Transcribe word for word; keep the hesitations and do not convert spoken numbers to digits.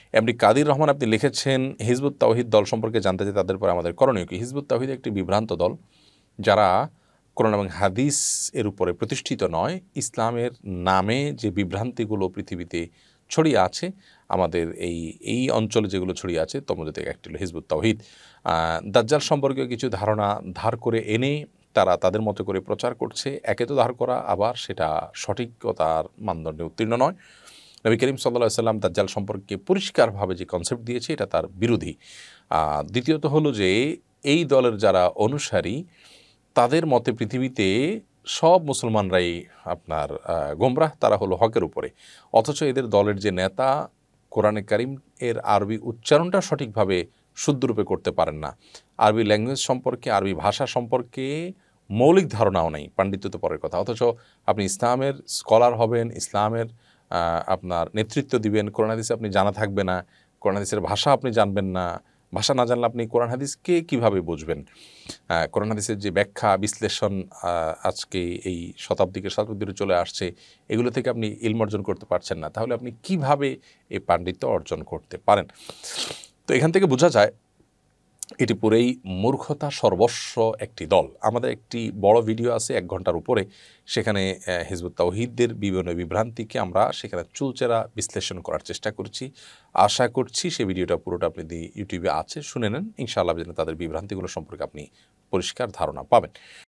MD Kadir Rahman আপনি লিখেছেন, Hizb ut তাওহীদ দল সম্পর্কে জানতে চাই তাদের পরে আমাদের করণীয় কি? হিজবুত তাওহীদ একটি বিভ্রান্ত দল যারা কোরআন এবং হাদিস এর উপরে প্রতিষ্ঠিত নয়। ইসলামের নামে যে বিভ্রান্তিগুলো পৃথিবীতে ছড়িয়ে আছে, আমাদের এই এই অঞ্চলে যেগুলো ছড়িয়ে আছে তোর মধ্যে থেকে একটি হলো হিজবুত তাওহীদ। দাজ্জাল সম্পর্কে কিছু ধারণা ধার করে এনে তারা তাদের মতো করে প্রচার করছে। একে তো ধার করা, আবার সেটা সঠিকতার মানদণ্ডে উত্তীর্ণ নয়। নবী করিম সাল্লাল্লাহু আলাইহি সাল্লাম দাজ্জাল সম্পর্কে পরিষ্কারভাবে যে কনসেপ্ট দিয়েছে এটা তার বিরোধী। দ্বিতীয়ত হলো যে এই দলের যারা অনুসারী তাদের মতে পৃথিবীতে সব মুসলমানরাই আপনার গোমরাহ, তারা হলো হকের উপরে। অথচ এদের দলের যে নেতা কোরআনে কারিম এর আরবি উচ্চারণটা সঠিকভাবে শুদ্ধরূপে করতে পারেন না। আরবি ল্যাঙ্গুয়েজ সম্পর্কে, আরবি ভাষা সম্পর্কে মৌলিক ধারণাও নেই, পাণ্ডিত্য তো পরের কথা। অথচ আপনি ইসলামের স্কলার হবেন, ইসলামের আপনার নেতৃত্ব দিবেন, কোরআন হাদিসে আপনি জানা থাকবে না, কোরআন হাদিসের ভাষা আপনি জানবেন না। ভাষা না জানলে আপনি কোরআন হাদিসকে কীভাবে বুঝবেন? কোরআন হাদিসের যে ব্যাখ্যা বিশ্লেষণ আজকে এই শতাব্দীকে শতাব্দীতে চলে আসছে, এগুলো থেকে আপনি ইলম অর্জন করতে পারছেন না, তাহলে আপনি কিভাবে এই পাণ্ডিত্য অর্জন করতে পারেন? তো এখান থেকে বোঝা যায় এটি পুরেই মূর্খতা সর্বস্ব একটি দল। আমাদের একটি বড় ভিডিও আছে এক ঘন্টার উপরে, সেখানে হিজবুত তাওহীদের বিভিন্ন বিভ্রান্তিকে আমরা সেখানে চুলচেরা বিশ্লেষণ করার চেষ্টা করছি। আশা করছি সেই ভিডিওটা পুরোটা আপনি ইউটিউবে আছে, শুনে নেন, ইনশাআল্লাহ তাদের বিভ্রান্তিগুলো সম্পর্কে আপনি পরিষ্কার ধারণা পাবেন।